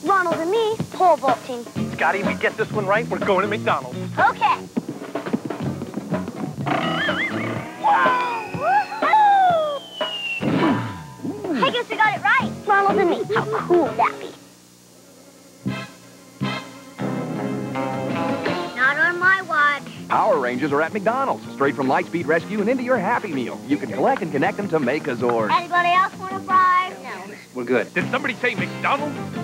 Ronald and me, pole vaulting. Scotty, if we get this one right, we're going to McDonald's. Okay. I guess we got it right. Ronald and me. How cool would that be? Not on my watch. Power Rangers are at McDonald's, straight from Lightspeed Rescue and into your Happy Meal. You can collect and connect them to make a Zord. Anybody else want a fry? No. We're good. Did somebody say McDonald's?